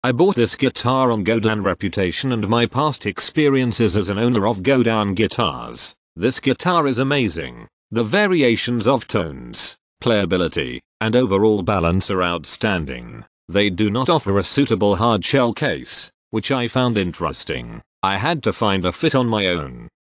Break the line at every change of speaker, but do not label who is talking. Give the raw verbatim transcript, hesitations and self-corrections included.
I bought this guitar on Godin reputation and my past experiences as an owner of Godin guitars. This guitar is amazing. The variations of tones, playability, and overall balance are outstanding. They do not offer a suitable hardshell case, which I found interesting. I had to find a fit on my own.